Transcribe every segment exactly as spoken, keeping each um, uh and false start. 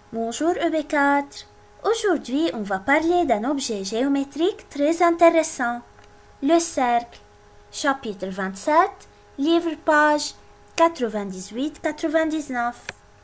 Bonjour E B quatre. Aujourd'hui, on va parler d'un objet géométrique très intéressant, le cercle. Chapitre vingt-sept, livre page quatre-vingt-dix-huit quatre-vingt-dix-neuf.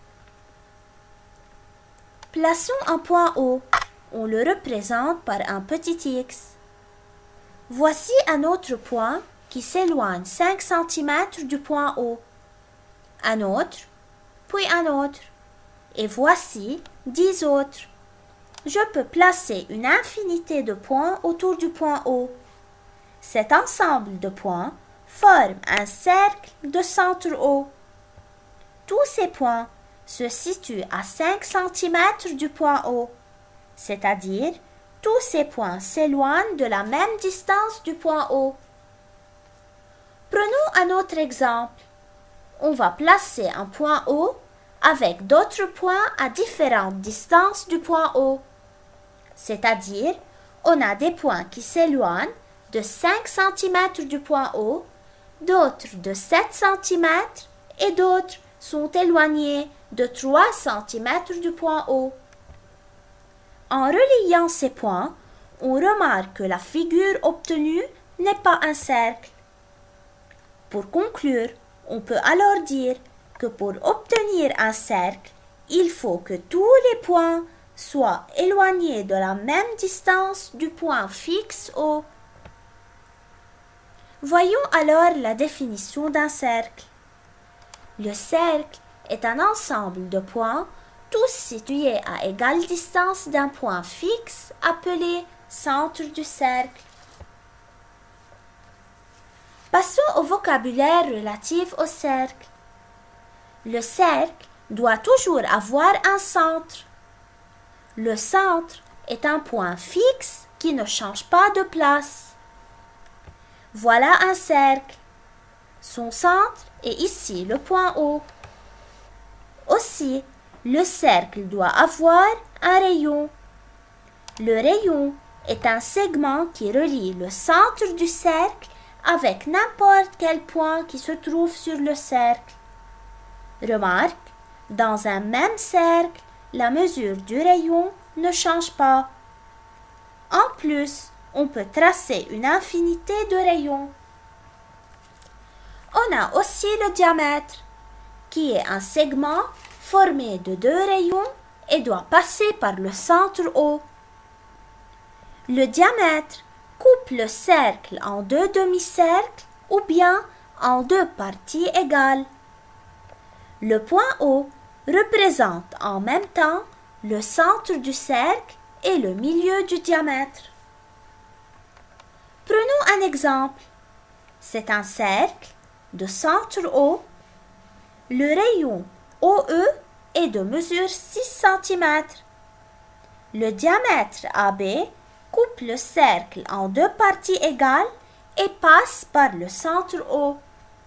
Plaçons un point O. On le représente par un petit X. Voici un autre point qui s'éloigne cinq centimètres du point O. Un autre, puis un autre. Et voici dix autres. Je peux placer une infinité de points autour du point O. Cet ensemble de points forme un cercle de centre O. Tous ces points se situent à cinq centimètres du point O, c'est-à-dire tous ces points s'éloignent de la même distance du point O. Prenons un autre exemple. On va placer un point O avec d'autres points à différentes distances du point O. C'est-à-dire, on a des points qui s'éloignent de cinq centimètres du point O, d'autres de sept centimètres et d'autres sont éloignés de trois centimètres du point O. En reliant ces points, on remarque que la figure obtenue n'est pas un cercle. Pour conclure, on peut alors dire que pour obtenir un cercle, il faut que tous les points soient éloignés de la même distance du point fixe O. Voyons alors la définition d'un cercle. Le cercle est un ensemble de points, tous situés à égale distance d'un point fixe appelé centre du cercle. Passons au vocabulaire relatif au cercle. Le cercle doit toujours avoir un centre. Le centre est un point fixe qui ne change pas de place. Voilà un cercle. Son centre est ici le point O. Aussi, le cercle doit avoir un rayon. Le rayon est un segment qui relie le centre du cercle avec n'importe quel point qui se trouve sur le cercle. Remarque, dans un même cercle, la mesure du rayon ne change pas. En plus, on peut tracer une infinité de rayons. On a aussi le diamètre, qui est un segment formé de deux rayons et doit passer par le centre O. Le diamètre coupe le cercle en deux demi-cercles ou bien en deux parties égales. Le point O représente en même temps le centre du cercle et le milieu du diamètre. Prenons un exemple. C'est un cercle de centre O. Le rayon O E est de mesure six centimètres. Le diamètre A B coupe le cercle en deux parties égales et passe par le centre O.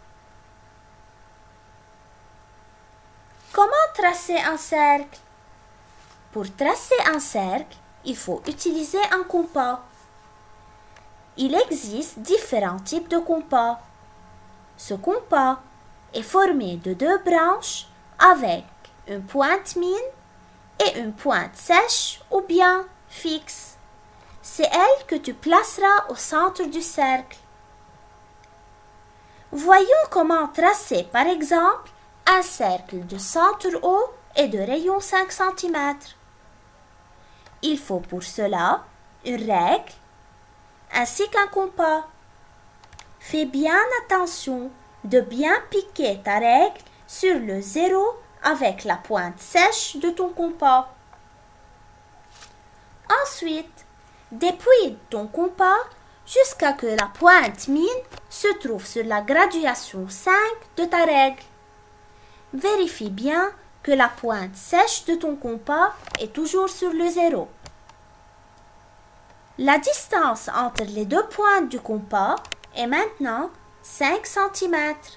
Comment tracer un cercle? Pour tracer un cercle, il faut utiliser un compas. Il existe différents types de compas. Ce compas est formé de deux branches avec une pointe mine et une pointe sèche ou bien fixe. C'est elle que tu placeras au centre du cercle. Voyons comment tracer par exemple un cercle de centre O et de rayon cinq centimètres. Il faut pour cela une règle ainsi qu'un compas. Fais bien attention de bien piquer ta règle sur le zéro avec la pointe sèche de ton compas. Ensuite, dépouille ton compas jusqu'à ce que la pointe mine se trouve sur la graduation cinq de ta règle. Vérifie bien que la pointe sèche de ton compas est toujours sur le zéro. La distance entre les deux pointes du compas est maintenant cinq centimètres.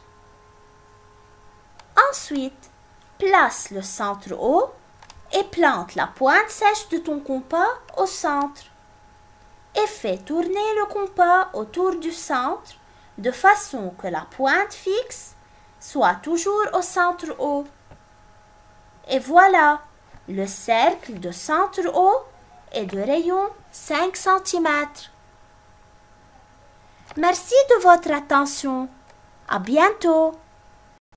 Ensuite, place le centre O et plante la pointe sèche de ton compas au centre. Et fais tourner le compas autour du centre de façon que la pointe fixe soit toujours au centre O. Et voilà, Le cercle de centre haut est de rayon cinq centimètres. Merci de votre attention. À bientôt.